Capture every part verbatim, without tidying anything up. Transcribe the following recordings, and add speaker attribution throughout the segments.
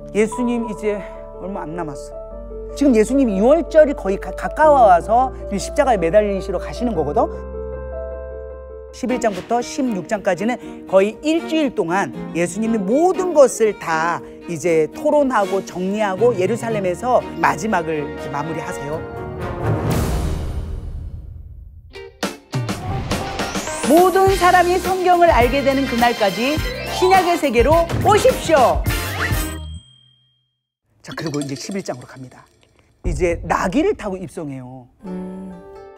Speaker 1: 예수님 이제 얼마 안 남았어. 지금 예수님 유월절이 거의 가, 가까워 와서 십자가에 매달리시러 가시는 거거든. 십일 장부터 십육 장까지는 거의 일주일 동안 예수님이 모든 것을 다 이제 토론하고 정리하고 예루살렘에서 마지막을 이제 마무리하세요. 모든 사람이 성경을 알게 되는 그날까지 신약의 세계로 오십시오. 자, 그리고 이제 십일 장으로 갑니다. 이제 나귀를 타고 입성해요. 음.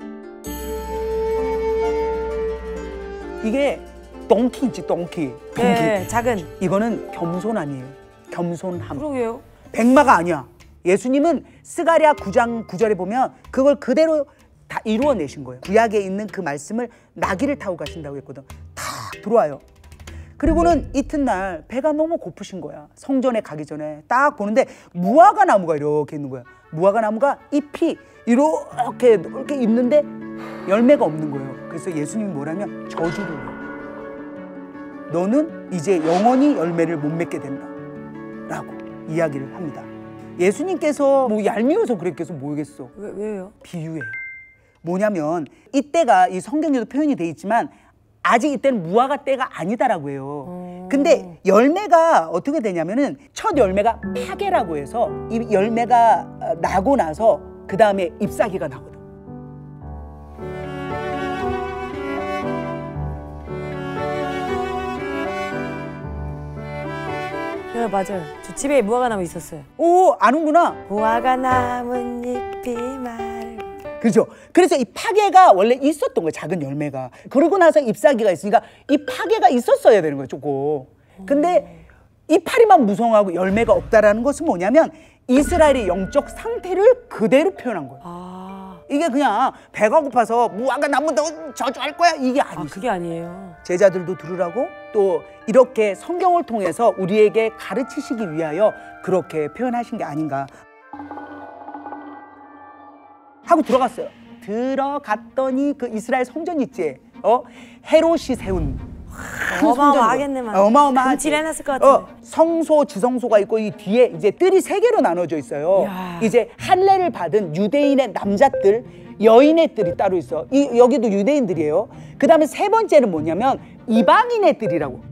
Speaker 1: 이게 똥키 있지, 똥키. 똥키.
Speaker 2: 네, 작은.
Speaker 1: 이거는 겸손 아니에요. 겸손함.
Speaker 2: 그러게요.
Speaker 1: 백마가 아니야. 예수님은 스가랴 구 장 구 절에 보면 그걸 그대로 다 이루어내신 거예요. 구약에 있는 그 말씀을 나귀를 타고 가신다고 했거든. 다 들어와요. 그리고는 이튿날 배가 너무 고프신 거야. 성전에 가기 전에 딱 보는데 무화과 나무가 이렇게 있는 거야. 무화과 나무가 잎이 이렇게 이렇게 있는데 열매가 없는 거예요. 그래서 예수님이 뭐라면 저주를 해요. 너는 이제 영원히 열매를 못 맺게 된다 라고 이야기를 합니다. 예수님께서 뭐 얄미워서 그랬겠어 모르겠어.
Speaker 2: 왜, 왜요?
Speaker 1: 비유예요. 뭐냐면 이때가 이 성경에도 표현이 돼 있지만 아직 이때는 무화과 때가 아니다라고 해요. 음. 근데 열매가 어떻게 되냐면은 첫 열매가 파게라고 해서 이 열매가 나고 나서 그 다음에 잎사귀가 나거든.
Speaker 2: 네, 맞아요. 저 집에 무화과 나무 있었어요.
Speaker 1: 오, 아는구나.
Speaker 2: 무화과 나뭇잎이 말고.
Speaker 1: 그렇죠. 그래서 이 파게가 원래 있었던 거예요. 작은 열매가. 그러고 나서 잎사귀가 있으니까 이 파게가 있었어야 되는 거예요. 조금. 근데 이파리만 무성하고 열매가 없다라는 것은 뭐냐면 이스라엘의 영적 상태를 그대로 표현한 거예요.
Speaker 2: 아.
Speaker 1: 이게 그냥 배가 고파서 무화과 나무 너 저주할 거야 이게 아니죠.
Speaker 2: 아, 그게 아니에요.
Speaker 1: 제자들도 들으라고 또 이렇게 성경을 통해서 우리에게 가르치시기 위하여 그렇게 표현하신 게 아닌가 하고 들어갔어요. 들어갔더니 그 이스라엘 성전 있지, 어 헤롯이 세운
Speaker 2: 어마어마하겠네만.
Speaker 1: 어마어마하지.
Speaker 2: 금칠해놨을 것 같은데.
Speaker 1: 어, 성소, 지성소가 있고 이 뒤에 이제 뜰이 세 개로 나눠져 있어요.
Speaker 2: 이야.
Speaker 1: 이제 할례를 받은 유대인의 남자들, 여인의 뜰이 따로 있어. 이 여기도 유대인들이에요. 그 다음에 세 번째는 뭐냐면 이방인의 뜰이라고.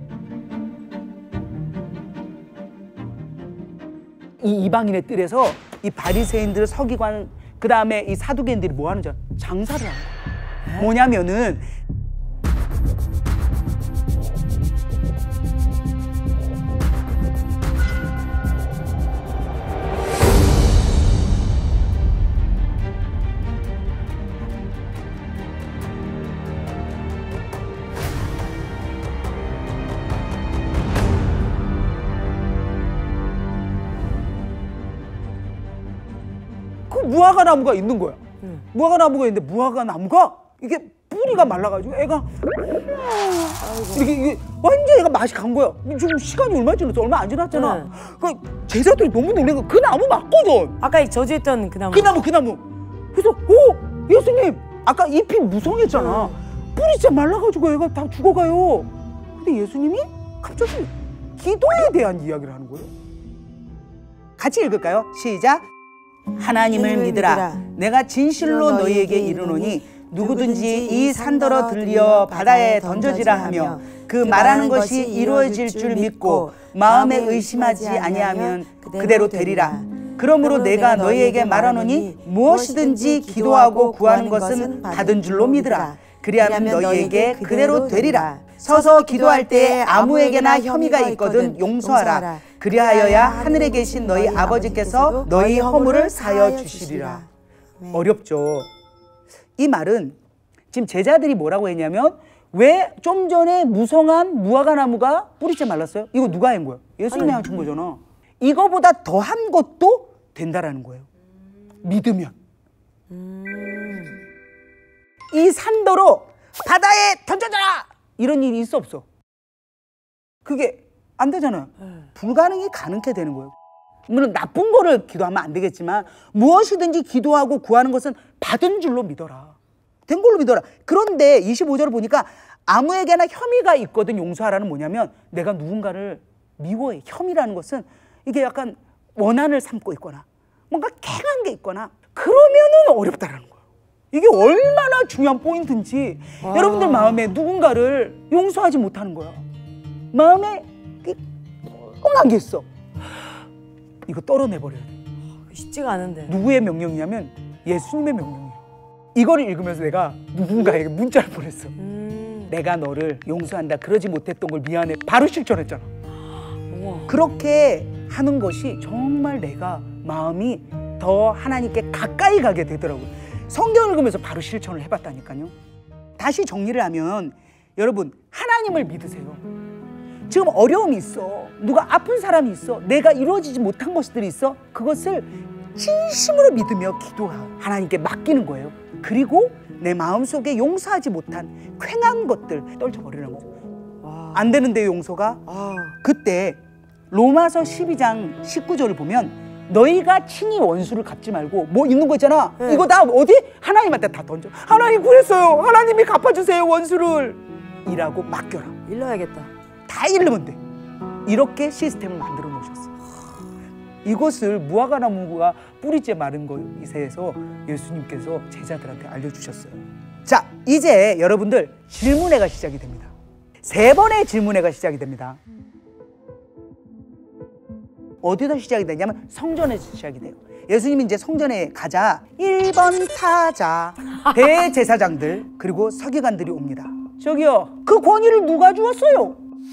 Speaker 1: 이 이방인의 뜰에서 이 바리새인들, 서기관, 그 다음에 이 사두개인들이 뭐 하는 줄 알아? 장사를 하는 거야. 뭐냐면은 그 무화과 나무가 있는 거야. 응. 무화과 나무가 있는데 무화과 나무가 이게 뿌리가 말라가지고 애가 이렇게, 이게 완전 애가 맛이 간 거야. 지금 시간이 얼마 지났어? 얼마 안 지났잖아. 응. 그 제자들이 너무 놀란 거야. 그 나무 맞거든.
Speaker 2: 아까 저주했던 그 나무.
Speaker 1: 그 나무, 그 나무. 그래서 오 예수님 아까 잎이 무성했잖아. 응. 뿌리 진짜 말라가지고 애가 다 죽어가요. 근데 예수님이 갑자기 기도에 대한 이야기를 하는 거예요. 같이 읽을까요? 시작. 하나님을 믿으라. 내가 진실로 너희에게 이르노니 누구든지 이 산더러 들려 바다에 던져지라 하며 그 말하는 것이 이루어질 줄 믿고 마음에 의심하지 아니하면 그대로 되리라. 그러므로 내가 너희에게 말하노니 무엇이든지 기도하고 구하는 것은 받은 줄로 믿으라. 그리하면 너희에게 그대로 되리라. 서서 기도할 때에 아무에게나 혐의가 있거든 용서하라. 그리하여야 하늘에 계신 너희 아버지께서 너희 허물을 사여 주시리라. 어렵죠. 이 말은 지금 제자들이 뭐라고 했냐면 왜 좀 전에 무성한 무화과 나무가 뿌리째 말랐어요? 이거 누가 한 거예요? 예수님이 하신 거잖아. 이거보다 더한 것도 된다라는 거예요. 믿으면. 이 산더러 바다에 던져져라! 이런 일이 있어 없어? 그게 안 되잖아요. 불가능이 가능케 되는 거예요. 물론 나쁜 거를 기도하면 안 되겠지만 무엇이든지 기도하고 구하는 것은 받은 줄로 믿어라. 된 걸로 믿어라. 그런데 이십오 절을 보니까 아무에게나 혐의가 있거든 용서하라는 뭐냐면 내가 누군가를 미워해. 혐의라는 것은 이게 약간 원한을 삼고 있거나 뭔가 캥한 게 있거나 그러면은 어렵다라는 거예요. 이게 얼마나 중요한 포인트인지
Speaker 2: 와.
Speaker 1: 여러분들 마음에 누군가를 용서하지 못하는 거야. 마음에 꽁한 게 있어. 이거 떨어내버려야 돼.
Speaker 2: 쉽지가 않은데.
Speaker 1: 누구의 명령이냐면 예수님의 명령이에요. 이거를 읽으면서 내가 누군가에게 문자를 보냈어.
Speaker 2: 음.
Speaker 1: 내가 너를 용서한다. 그러지 못했던 걸 미안해. 바로 실천했잖아.
Speaker 2: 우와.
Speaker 1: 그렇게 하는 것이 정말 내가 마음이 더 하나님께 가까이 가게 되더라고요. 성경 읽으면서 바로 실천을 해봤다니까요. 다시 정리를 하면 여러분 하나님을 믿으세요. 지금 어려움이 있어. 누가 아픈 사람이 있어. 내가 이루어지지 못한 것들이 있어. 그것을 진심으로 믿으며 기도하고 하나님께 맡기는 거예요. 그리고 내 마음속에 용서하지 못한 쾌한 것들 떨쳐버리는 거죠.
Speaker 2: 와.
Speaker 1: 안 되는데 용서가.
Speaker 2: 아.
Speaker 1: 그때 로마서 십이 장 십구 절을 보면 너희가 친히 원수를 갚지 말고 뭐 있는 거 있잖아.
Speaker 2: 네.
Speaker 1: 이거 다 어디? 하나님한테 다 던져. 하나님 그랬어요. 하나님이 갚아주세요 원수를. 이라고 맡겨라.
Speaker 2: 일러야겠다.
Speaker 1: 다 잃으면 돼. 이렇게 시스템을 만들어 놓으셨어. 이것을 무화과나무가 뿌리째 마른 것에서 예수님께서 제자들한테 알려주셨어요. 자, 이제 여러분들 질문회가 시작이 됩니다. 세 번의 질문회가 시작이 됩니다. 어디서 시작이 되냐면 성전에서 시작이 돼요. 예수님이 이제 성전에 가자 일 번 타자, 대제사장들 그리고 서기관들이 옵니다. 저기요, 그 권위를 누가 주었어요?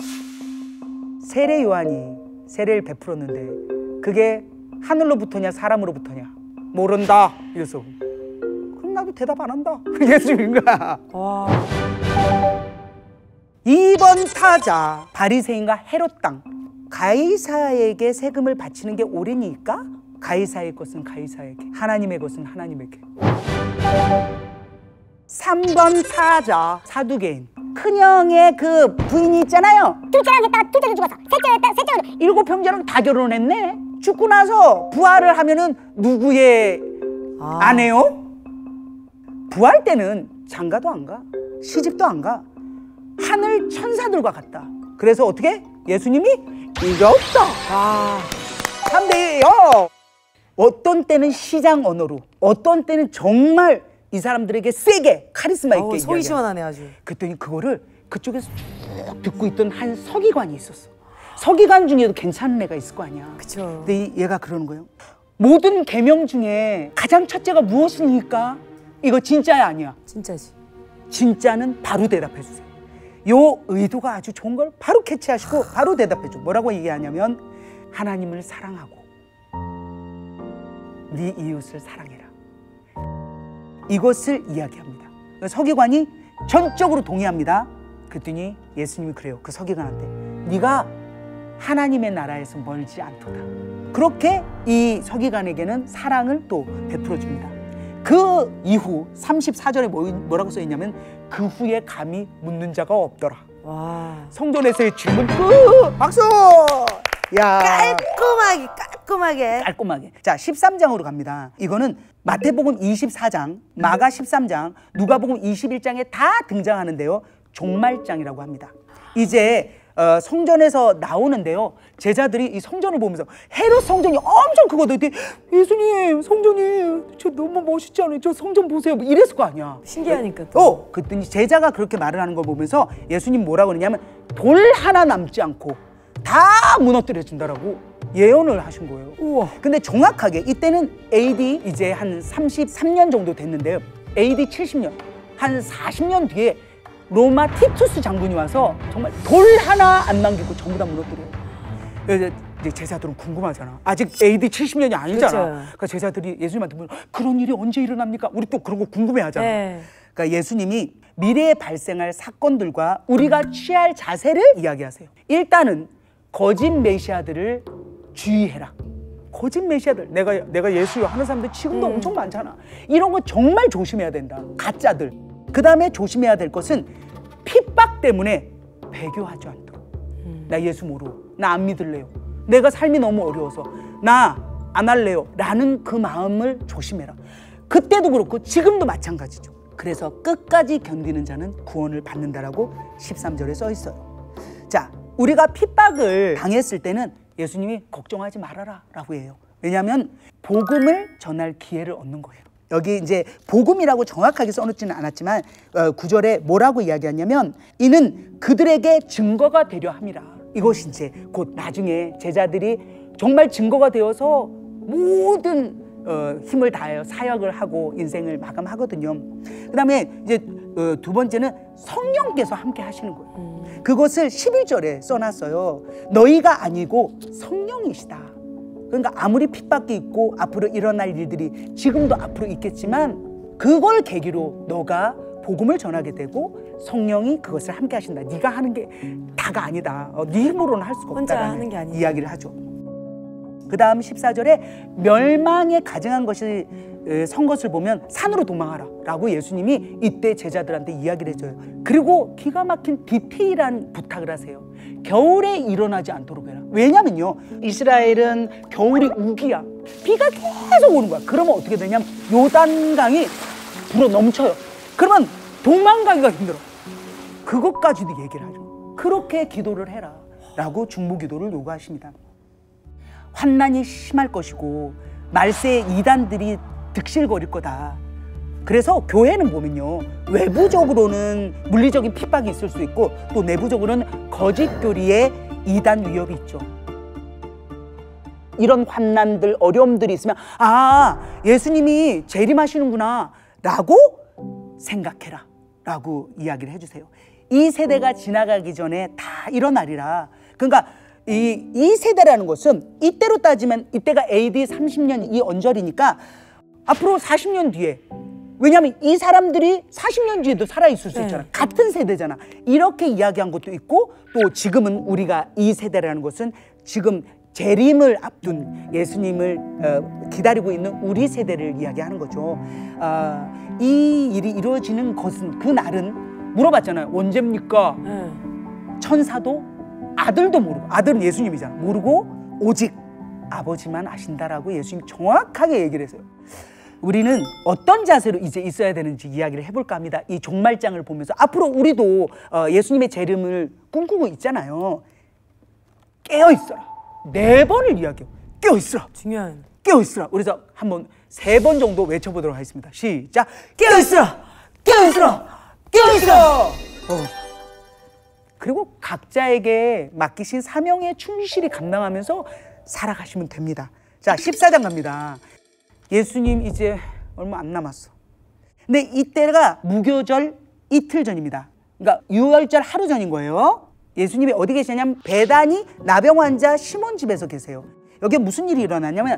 Speaker 1: 세례 요한이 세례를 베풀었는데 그게 하늘로부터냐 사람으로부터냐 모른다 이랬어. 그럼 나도 대답 안 한다. 예수님인 거야.
Speaker 2: 와.
Speaker 1: 이 번 타자 바리새인과 헤롯 땅. 가이사에게 세금을 바치는 게 옳으니까 가이사의 것은 가이사에게, 하나님의 것은 하나님에게. 삼 번 타자 사두개인. 큰형의 그 부인이 있잖아요. 둘째랑 했다가 둘째도 죽었어. 셋째로 했다가 셋째로. 일곱 형제랑 다 결혼했네. 죽고 나서 부활을 하면은 누구의
Speaker 2: 아.
Speaker 1: 아내요? 부활 때는 장가도 안 가. 시집도 안 가. 하늘 천사들과 같다. 그래서 어떻게? 예수님이 이겼다.
Speaker 2: 아.
Speaker 1: 삼 대 영. 어떤 때는 시장 언어로, 어떤 때는 정말 이 사람들에게 세게 카리스마 있게
Speaker 2: 어우, 속이
Speaker 1: 이야기해요.
Speaker 2: 시원하네 아주.
Speaker 1: 그랬더니 그거를 그쪽에서 쭉 듣고 있던 한 서기관이 있었어. 서기관 중에도 괜찮은 애가 있을 거 아니야.
Speaker 2: 그쵸.
Speaker 1: 근데 이- 얘가 그러는 거예요. 모든 계명 중에 가장 첫째가 무엇입니까? 이거 진짜야 아니야?
Speaker 2: 진짜지.
Speaker 1: 진짜는 바로 대답해 주세요. 요 의도가 아주 좋은 걸 바로 캐치하시고 바로 대답해 줘. 뭐라고 얘기하냐면 하나님을 사랑하고 네 이웃을 사랑해라. 이것을 이야기합니다. 서기관이 전적으로 동의합니다. 그랬더니 예수님이 그래요. 그 서기관한테 네가 하나님의 나라에서 멀지 않도다. 그렇게 이 서기관에게는 사랑을 또 베풀어 줍니다. 그 이후 삼십사 절에 뭐라고 써 있냐면 그 후에 감히 묻는 자가 없더라.
Speaker 2: 와.
Speaker 1: 성전에서의 질문 끝! 박수! 야,
Speaker 2: 깔끔하게 깔끔하게.
Speaker 1: 깔끔하게. 자, 십삼 장으로 갑니다. 이거는 마태복음 이십사 장, 마가 십삼 장, 누가복음 이십일 장에 다 등장하는데요. 종말장이라고 합니다. 이제 어, 성전에서 나오는데요. 제자들이 이 성전을 보면서 헤롯 성전이 엄청 크거든요. 예수님 성전이 저 너무 멋있지 않아요? 저 성전 보세요. 뭐 이랬을 거 아니야.
Speaker 2: 신기하니까 또.
Speaker 1: 어, 그랬더니 제자가 그렇게 말을 하는 걸 보면서 예수님 뭐라고 그러냐면 돌 하나 남지 않고 다 무너뜨려 준다라고 예언을 하신 거예요.
Speaker 2: 우와.
Speaker 1: 근데 정확하게 이때는 에이디 이제 한 삼십삼 년 정도 됐는데요. 에이디 칠십 년, 한 사십 년 뒤에 로마 티투스 장군이 와서 정말 돌 하나 안 남기고 전부 다 무너뜨려요. 그래서 이제 제자들은 궁금하잖아. 아직 에이디 칠십 년이 아니잖아.
Speaker 2: 그쵸.
Speaker 1: 그러니까 제자들이 예수님한테 물어 그런 일이 언제 일어납니까? 우리 또 그런 거 궁금해하잖아.
Speaker 2: 네.
Speaker 1: 그러니까 예수님이 미래에 발생할 사건들과 우리가 취할 자세를 이야기하세요. 일단은 거짓 메시아들을 주의해라. 거짓 메시아들, 내가 내가 예수요 하는 사람들 지금도
Speaker 2: 음.
Speaker 1: 엄청 많잖아. 이런 거 정말 조심해야 된다. 가짜들. 그 다음에 조심해야 될 것은 핍박 때문에 배교하지 않도록.
Speaker 2: 음.
Speaker 1: 나 예수 모르고 나 안 믿을래요. 내가 삶이 너무 어려워서 나 안 할래요. 라는 그 마음을 조심해라. 그때도 그렇고 지금도 마찬가지죠. 그래서 끝까지 견디는 자는 구원을 받는다라고 십삼 절에 써 있어요. 자, 우리가 핍박을 당했을 때는 예수님이 걱정하지 말아라 라고 해요. 왜냐하면 복음을 전할 기회를 얻는 거예요. 여기 이제 복음이라고 정확하게 써놓지는 않았지만 어, 구절에 뭐라고 이야기하냐면 이는 그들에게 증거가 되려 함이라. 이것이 이제 곧 나중에 제자들이 정말 증거가 되어서 모든 어, 힘을 다하여 사역을 하고 인생을 마감하거든요. 그 다음에 이제 어, 두 번째는 성령께서 함께 하시는 거예요. 음. 그것을 십일 절에 써놨어요. 너희가 아니고 성령이시다. 그러니까 아무리 핍박이 있고 앞으로 일어날 일들이 지금도 앞으로 있겠지만 그걸 계기로 너가 복음을 전하게 되고 성령이 그것을 함께 하신다. 네가 하는 게 다가 아니다. 어, 네 힘으로는 할 수가 없다라는 이야기를 하죠. 그 다음 십사 절에 멸망에 가증한 것이 선 것을 보면 산으로 도망하라 라고 예수님이 이때 제자들한테 이야기를 해줘요. 그리고 기가 막힌 디테일한 부탁을 하세요. 겨울에 일어나지 않도록 해라. 왜냐면요, 이스라엘은 겨울이 우기야. 비가 계속 오는 거야. 그러면 어떻게 되냐면 요단강이 불어 넘쳐요. 그러면 도망가기가 힘들어. 그것까지도 얘기를 하죠. 그렇게 기도를 해라 라고 중보기도를 요구하십니다. 환난이 심할 것이고 말세의 이단들이 득실거릴 거다. 그래서 교회는 보면요, 외부적으로는 물리적인 핍박이 있을 수 있고 또 내부적으로는 거짓 교리의 이단 위협이 있죠. 이런 환난들, 어려움들이 있으면 아, 예수님이 재림하시는구나 라고 생각해라 라고 이야기를 해주세요. 이 세대가 지나가기 전에 다 일어나리라. 그러니까 이, 이 세대라는 것은 이때로 따지면 이때가 에이디 삼십 년 이 언저리니까 앞으로 사십 년 뒤에, 왜냐하면 이 사람들이 사십 년 뒤에도 살아있을 수 있잖아. 네. 같은 세대잖아. 이렇게 이야기한 것도 있고 또 지금은 우리가 이 세대라는 것은 지금 재림을 앞둔 예수님을 어, 기다리고 있는 우리 세대를 이야기하는 거죠. 어, 이 일이 이루어지는 것은 그 날은 물어봤잖아요. 언제입니까? 네. 천사도 아들도 모르고, 아들은 예수님이잖아. 모르고 오직 아버지만 아신다라고 예수님이 정확하게 얘기를 했어요. 우리는 어떤 자세로 이제 있어야 되는지 이야기를 해볼까 합니다. 이 종말장을 보면서 앞으로 우리도 예수님의 재림을 꿈꾸고 있잖아요. 깨어있어라. 네 번을 이야기해요. 깨어있어라.
Speaker 2: 중요한.
Speaker 1: 깨어있어라. 그래서 한번 세 번 정도 외쳐보도록 하겠습니다. 시작. 깨어있어라. 깨어있어라. 깨어있어라. 어. 그리고 각자에게 맡기신 사명에 충실히 감당하면서 살아가시면 됩니다. 자, 십사 장 갑니다. 예수님 이제 얼마 안 남았어. 근데 이때가 무교절 이틀 전입니다. 그러니까 유월절 하루 전인 거예요. 예수님이 어디 계시냐면 베다니 나병 환자 시몬 집에서 계세요. 여기에 무슨 일이 일어났냐면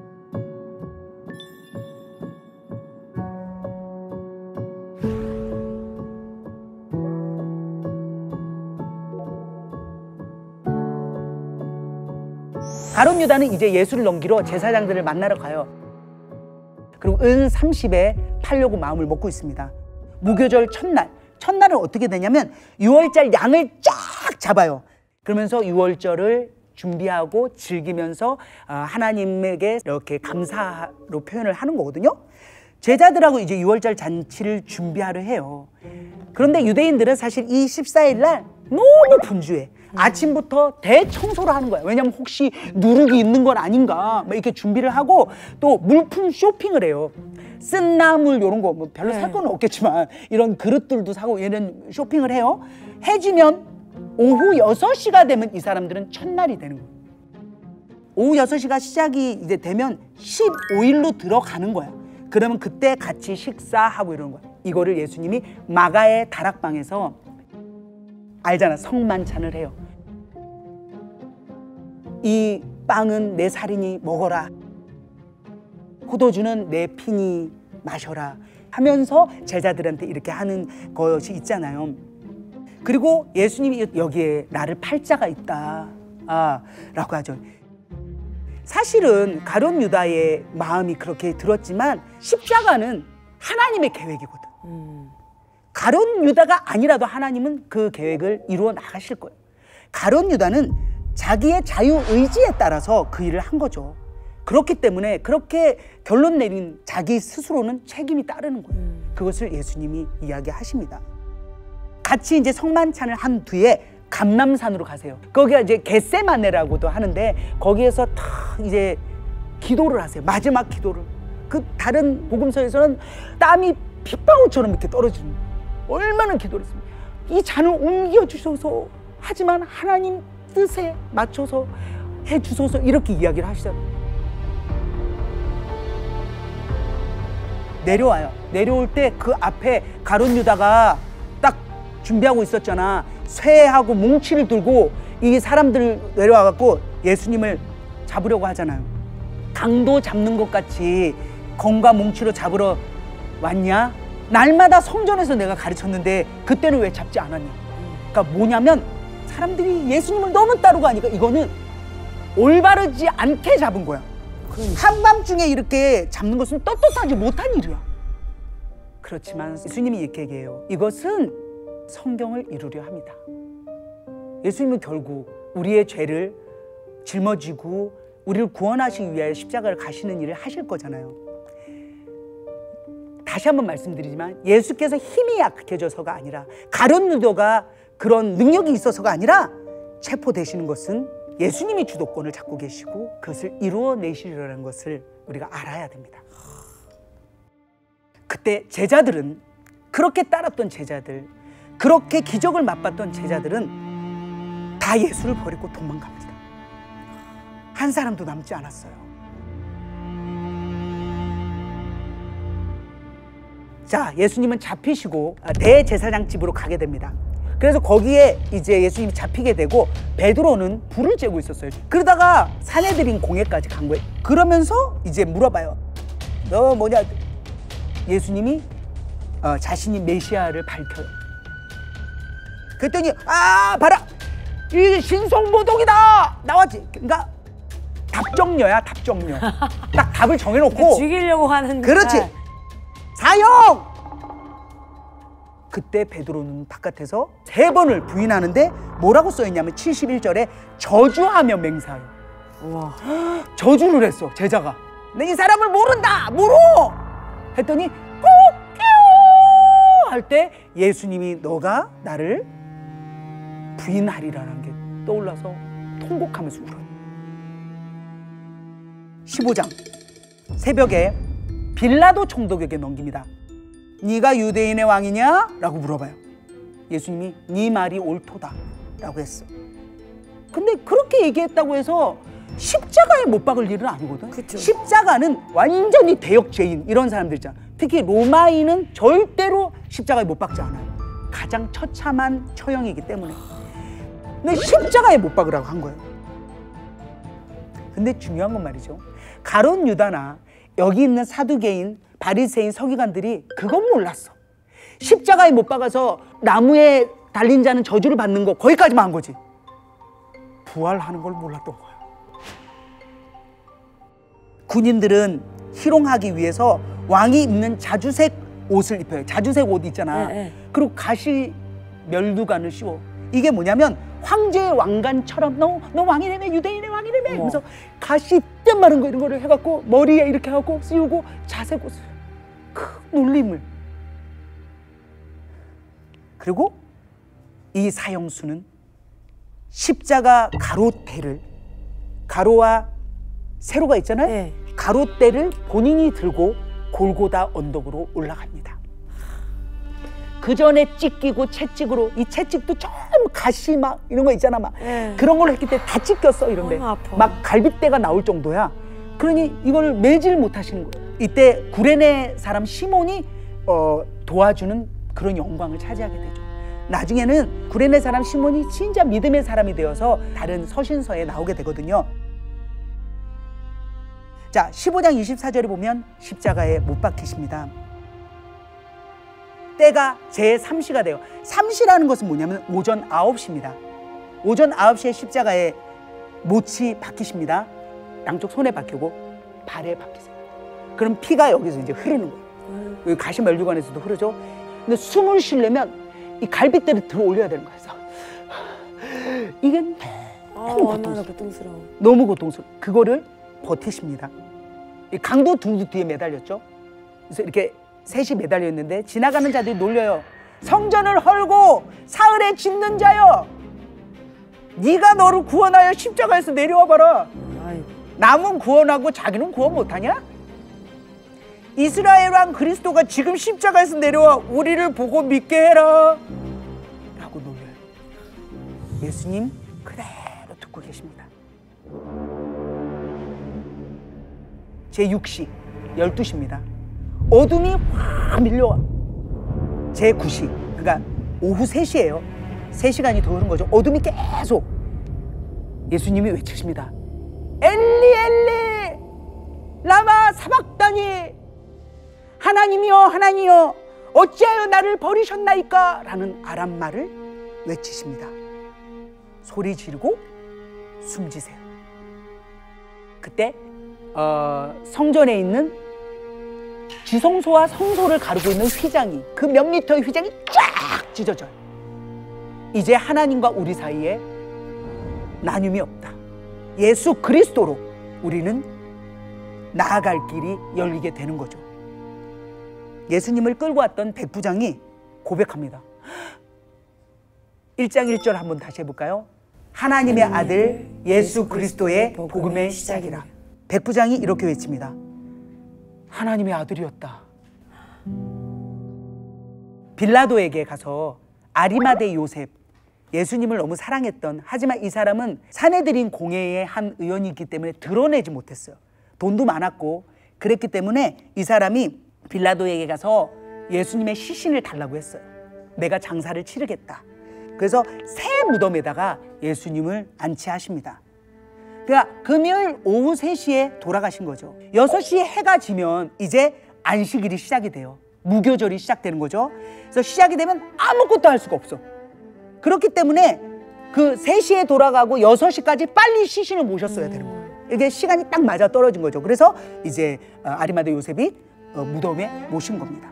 Speaker 1: 가룟 유다는 이제 예수를 넘기러 제사장들을 만나러 가요. 그리고 은 삼십에 팔려고 마음을 먹고 있습니다. 무교절 첫날, 첫날은 어떻게 되냐면 유월절 양을 쫙 잡아요. 그러면서 유월절을 준비하고 즐기면서 하나님에게 이렇게 감사로 표현을 하는 거거든요. 제자들하고 이제 유월절 잔치를 준비하려 해요. 그런데 유대인들은 사실 이 십사 일 날 너무 분주해. 아침부터 대청소를 하는 거야. 왜냐면 혹시 누룩이 있는 건 아닌가 막 이렇게 준비를 하고 또 물품 쇼핑을 해요. 쓴나물 이런 거 뭐 별로 살 건 없겠지만 이런 그릇들도 사고 이런 쇼핑을 해요. 해지면 오후 여섯 시가 되면 이 사람들은 첫날이 되는 거예요. 오후 여섯 시가 시작이 이제 되면 십오 일로 들어가는 거야. 그러면 그때 같이 식사하고 이러는 거야. 이거를 예수님이 마가의 다락방에서 알잖아, 성만찬을 해요. 이 빵은 내 살이니 먹어라. 포도주는 내 피니 마셔라 하면서 제자들한테 이렇게 하는 것이 있잖아요. 그리고 예수님이 여기에 나를 팔자가 있다 아, 라고 하죠. 사실은 가룟 유다의 마음이 그렇게 들었지만 십자가는 하나님의 계획이거든. 음. 가룟 유다가 아니라도 하나님은 그 계획을 이루어 나가실 거예요. 가룟 유다는 자기의 자유의지에 따라서 그 일을 한 거죠. 그렇기 때문에 그렇게 결론 내린 자기 스스로는 책임이 따르는 거예요. 그것을 예수님이 이야기하십니다. 같이 이제 성만찬을 한 뒤에 감람산으로 가세요. 거기가 이제 겟세마네라고도 하는데 거기에서 탁 이제 기도를 하세요. 마지막 기도를. 그 다른 복음서에서는 땀이 핏방울처럼 이렇게 떨어지는 거예요. 얼마나 기도를 했습니까? 이 잔을 옮겨주셔서 하지만 하나님 뜻에 맞춰서 해주소서 이렇게 이야기를 하시잖아요. 내려와요. 내려올 때 그 앞에 가룟 유다가 딱 준비하고 있었잖아. 쇠하고 뭉치를 들고 이 사람들 내려와갖고 예수님을 잡으려고 하잖아요. 강도 잡는 것 같이 검과 뭉치로 잡으러 왔냐? 날마다 성전에서 내가 가르쳤는데 그때는 왜 잡지 않았냐? 그러니까 뭐냐면 사람들이 예수님을 너무 따르고 하니까 이거는 올바르지 않게 잡은 거야. 그러니까. 한밤중에 이렇게 잡는 것은 떳떳하지 못한 일이야. 그렇지만 예수님이 이렇게 얘기해요. 이것은 성경을 이루려 합니다. 예수님은 결국 우리의 죄를 짊어지고 우리를 구원하시기 위하여 십자가를 가시는 일을 하실 거잖아요. 다시 한번 말씀드리지만 예수께서 힘이 약해져서가 아니라 가룟 유다가 그런 능력이 있어서가 아니라 체포되시는 것은 예수님이 주도권을 잡고 계시고 그것을 이루어내시려는 것을 우리가 알아야 됩니다. 그때 제자들은 그렇게 따랐던 제자들, 그렇게 기적을 맛봤던 제자들은 다 예수를 버리고 도망갑니다. 한 사람도 남지 않았어요. 자, 예수님은 잡히시고 대제사장 집으로 가게 됩니다. 그래서 거기에 이제 예수님이 잡히게 되고 베드로는 불을 쬐고 있었어요. 그러다가 사내들인 공회까지 간 거예요. 그러면서 이제 물어봐요. 너 뭐냐? 예수님이 어, 자신이 메시아를 밝혀요. 그랬더니 아 봐라, 이 신성모독이다 나왔지. 그러니까 답정녀야, 답정녀. 딱 답을 정해놓고
Speaker 2: 죽이려고 하는.
Speaker 1: 그렇지. 사형. 그때 베드로는 바깥에서 세 번을 부인하는데 뭐라고 써있냐면 칠십일 절에 저주하며 맹세하여. 우와. 저주를 했어 제자가. 내 이 사람을 모른다 모르 했더니 꼭끼요 할 때 예수님이 너가 나를 부인하리라는 게 떠올라서 통곡하면서 울어요. 십오 장 새벽에 빌라도 총독에게 넘깁니다. 네가 유대인의 왕이냐? 라고 물어봐요. 예수님이 네 말이 옳도다 라고 했어. 근데 그렇게 얘기했다고 해서 십자가에 못 박을 일은 아니거든. 그쵸. 십자가는 완전히 대역죄인 이런 사람들 있잖아. 특히 로마인은 절대로 십자가에 못 박지 않아요. 가장 처참한 처형이기 때문에. 근데 십자가에 못 박으라고 한 거예요. 근데 중요한 건 말이죠. 가룟 유다나 여기 있는 사두개인, 바리새인, 서기관들이 그건 몰랐어. 십자가에 못 박아서 나무에 달린 자는 저주를 받는 거 거기까지만 한 거지. 부활하는 걸 몰랐던 거야. 군인들은 희롱하기 위해서 왕이 입는 자주색 옷을 입혀요. 자주색 옷 있잖아. 네, 네. 그리고 가시 멸두관을 씌워. 이게 뭐냐면 황제의 왕관처럼 너, 너 왕이라며, 유대인의 왕이라며 그래서 가시 때 마른 거 이런 거를 해갖고 머리에 이렇게 하고 씌우고 자색 옷을 그 놀림을. 그리고 이 사형수는 십자가 가로대를, 가로와 세로가 있잖아요. 네. 가로대를 본인이 들고 골고다 언덕으로 올라갑니다. 그 전에 찢기고 채찍으로, 이 채찍도 좀 가시 막 이런 거 있잖아. 막 네. 그런 걸로 했기 때문에 다 찢겼어. 이런데 막 갈빗대가 나올 정도야. 그러니 이걸 매질 못하시는 거예요. 이때 구레네 사람 시몬이 어, 도와주는 그런 영광을 차지하게 되죠. 나중에는 구레네 사람 시몬이 진짜 믿음의 사람이 되어서 다른 서신서에 나오게 되거든요. 자, 십오 장 이십사 절에 보면 십자가에 못 박히십니다. 때가 제삼 시가 돼요. 삼 시라는 것은 뭐냐면 오전 아홉 시입니다. 오전 아홉 시에 십자가에 못이 박히십니다. 양쪽 손에 박히고 발에 박히세요. 그럼 피가 여기서 이제 흐르는 거예요. 여기 가시멸두관에서도 흐르죠. 근데 숨을 쉬려면 이 갈빗대를 들어 올려야 되는 거예요. 이게 너무 고통스러워. 고통스러워. 너무 고통스러워. 그거를 버티십니다. 이 강도 두 뒤에 매달렸죠. 그래서 이렇게 셋이 매달려 있는데 지나가는 자들이 놀려요. 성전을 헐고 사흘에 짓는 자여, 네가 너를 구원하여 십자가에서 내려와 봐라.
Speaker 2: 아이고.
Speaker 1: 남은 구원하고 자기는 구원 못하냐? 이스라엘 왕 그리스도가 지금 십자가에서 내려와 우리를 보고 믿게 해라 라고 놀려요. 예수님 그대로 듣고 계십니다. 제육 시 열두 시입니다. 어둠이 확 밀려와. 제구 시 그러니까 오후 세 시예요. 세 시간이 더 흐른 거죠. 어둠이 계속. 예수님이 외치십니다. 엘리 엘리 라마 사박다니, 하나님이여 하나님이여 어찌하여 나를 버리셨나이까 라는 아람말을 외치십니다. 소리 지르고 숨지세요. 그때 어, 성전에 있는 지성소와 성소를 가르고 있는 휘장이, 그 몇 미터의 휘장이 쫙 찢어져요. 이제 하나님과 우리 사이에 나눔이 없다. 예수 그리스도로 우리는 나아갈 길이 열리게 되는 거죠. 예수님을 끌고 왔던 백부장이 고백합니다. 일 장 일 절 한번 다시 해볼까요? 하나님의 아들 예수 그리스도의 복음의 시작이라. 백부장이 이렇게 외칩니다. 하나님의 아들이었다. 빌라도에게 가서 아리마대 요셉, 예수님을 너무 사랑했던, 하지만 이 사람은 사내들인 공회의 한 의원이기 때문에 드러내지 못했어요. 돈도 많았고 그랬기 때문에 이 사람이 빌라도에게 가서 예수님의 시신을 달라고 했어요. 내가 장사를 치르겠다. 그래서 새 무덤에다가 예수님을 안치하십니다. 그러니까 금요일 오후 세 시에 돌아가신 거죠. 여섯 시에 해가 지면 이제 안식일이 시작이 돼요. 무교절이 시작되는 거죠. 그래서 시작이 되면 아무것도 할 수가 없어. 그렇기 때문에 그 세 시에 돌아가고 여섯 시까지 빨리 시신을 모셨어야 되는 거예요. 이게 시간이 딱 맞아 떨어진 거죠. 그래서 이제 아리마대 요셉이 무덤에 모신 겁니다.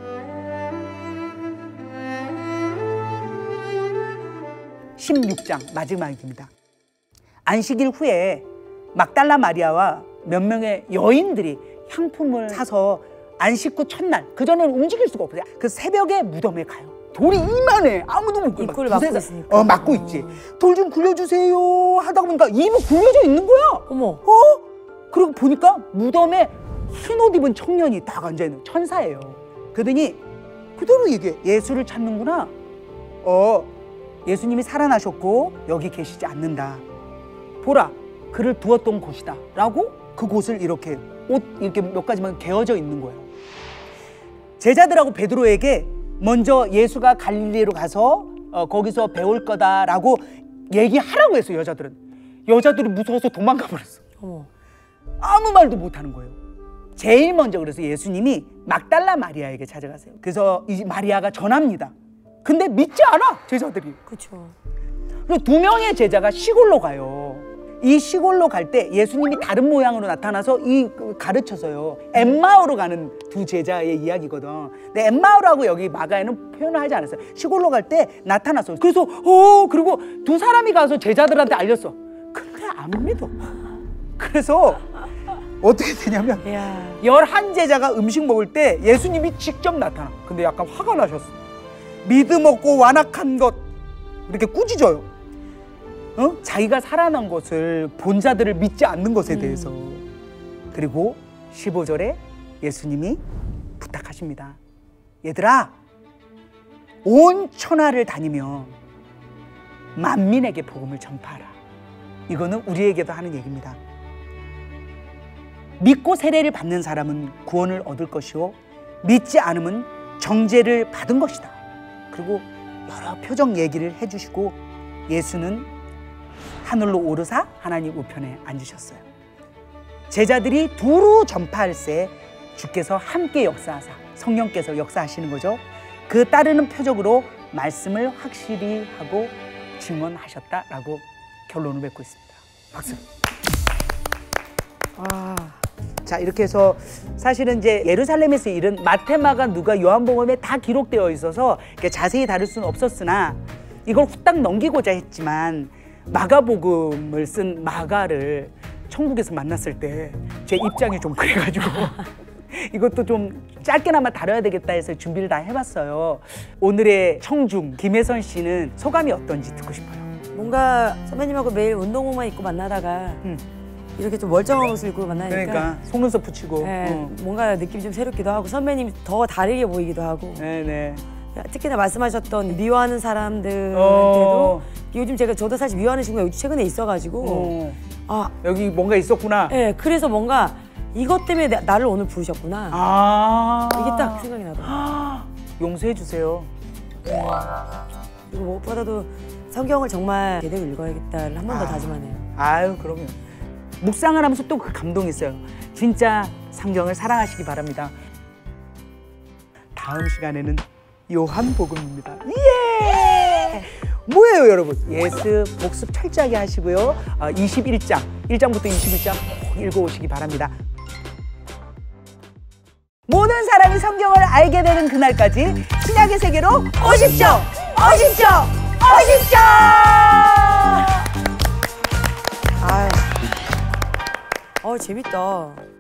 Speaker 1: 십육 장 마지막입니다. 안식일 후에 막달라 마리아와 몇 명의 여인들이 향품을 사서 안식 후 첫날, 그전에는 움직일 수가 없어요. 그 새벽에 무덤에 가요. 돌이 이만해. 아무도 못 굴려.
Speaker 2: 입구를 막고 있으니까.
Speaker 1: 어, 막고 있지. 돌 좀 굴려주세요 하다 보니까 입이 굴려져 있는 거야.
Speaker 2: 어머.
Speaker 1: 어? 그리고 보니까 무덤에 흰 옷 입은 청년이 딱 앉아있는 천사예요. 그러더니 그대로 얘기해. 예수를 찾는구나. 어, 예수님이 살아나셨고 여기 계시지 않는다. 보라, 그를 두었던 곳이다 라고 그곳을 이렇게 옷 이렇게 몇 가지만 개어져 있는 거예요. 제자들하고 베드로에게 먼저 예수가 갈릴리로 가서 어, 거기서 배울 거다라고 얘기하라고 했어요. 여자들은. 여자들이 무서워서 도망가 버렸어.
Speaker 2: 어머.
Speaker 1: 아무 말도 못하는 거예요. 제일 먼저 그래서 예수님이 막달라 마리아에게 찾아가세요. 그래서 이 마리아가 전합니다. 근데 믿지 않아, 제자들이.
Speaker 2: 그렇죠.
Speaker 1: 그리고 두 명의 제자가 시골로 가요. 이 시골로 갈 때 예수님이 다른 모양으로 나타나서 이 가르쳐서요. 엠마오로 가는 두 제자의 이야기거든. 근데 엠마오라고 여기 마가에는 표현을 하지 않았어요. 시골로 갈 때 나타났어요. 그래서 어 그리고 두 사람이 가서 제자들한테 알렸어. 근데 안 믿어. 그래서 어떻게 되냐면
Speaker 2: 이야.
Speaker 1: 열한 제자가 음식 먹을 때 예수님이 직접 나타나. 근데 약간 화가 나셨어. 믿음 없고 완악한 것 이렇게 꾸짖어요. 어? 자기가 살아난 것을 본 자들을 믿지 않는 것에 대해서. 음. 그리고 십오 절에 예수님이 부탁하십니다. 얘들아, 온 천하를 다니며 만민에게 복음을 전파하라. 이거는 우리에게도 하는 얘기입니다. 믿고 세례를 받는 사람은 구원을 얻을 것이요 믿지 않으면 정죄를 받은 것이다. 그리고 여러 표정 얘기를 해주시고 예수는 하늘로 오르사 하나님 우편에 앉으셨어요. 제자들이 두루 전파할새 주께서 함께 역사하사, 성령께서 역사하시는 거죠. 그 따르는 표적으로 말씀을 확실히 하고 증언하셨다라고 결론을 맺고 있습니다. 박수.
Speaker 2: 와.
Speaker 1: 자, 이렇게 해서 사실은 이제 예루살렘에서 일은 마태, 마가, 누가, 요한복음에 다 기록되어 있어서 자세히 다룰 수는 없었으나 이걸 후딱 넘기고자 했지만 마가복음을 쓴 마가를 천국에서 만났을 때 제 입장이 좀 그래가지고 이것도 좀 짧게나마 다뤄야 되겠다 해서 준비를 다 해봤어요. 오늘의 청중 김혜선 씨는 소감이 어떤지 듣고 싶어요.
Speaker 2: 뭔가 선배님하고 매일 운동복만 입고 만나다가
Speaker 1: 응.
Speaker 2: 이렇게 좀 멀쩡한 옷을 입고 만나니까
Speaker 1: 그러니까 속눈썹 붙이고.
Speaker 2: 네,
Speaker 1: 어.
Speaker 2: 뭔가 느낌이 좀 새롭기도 하고 선배님 더 다르게 보이기도 하고
Speaker 1: 네네.
Speaker 2: 특히나 말씀하셨던 미워하는 사람들한테도
Speaker 1: 어.
Speaker 2: 요즘 제가 저도 사실 미워하는 친구가 요즘 최근에 있어가지고
Speaker 1: 어.
Speaker 2: 아,
Speaker 1: 여기 뭔가 있었구나.
Speaker 2: 네, 그래서 뭔가 이것 때문에 나, 나를 오늘 부르셨구나.
Speaker 1: 아.
Speaker 2: 이게 딱 생각이 나더라고요.
Speaker 1: 용서해 주세요.
Speaker 2: 그리고 무엇보다도 성경을 정말 제대로 읽어야겠다를 한 번 더
Speaker 1: 아.
Speaker 2: 다짐하네요.
Speaker 1: 아유, 그럼요. 묵상을 하면서 또 그 감동이 있어요. 진짜 성경을 사랑하시기 바랍니다. 다음 시간에는 요한복음입니다. 예! 뭐예요, 여러분? 예스 복습 철저하게 하시고요. 어, 이십일 장, 일 장부터 이십일 장 꼭 읽어오시기 바랍니다. 모든 사람이 성경을 알게 되는 그날까지 신약의 세계로 오십시오! 오십시오! 오십시오!
Speaker 2: 아, 어 재밌다.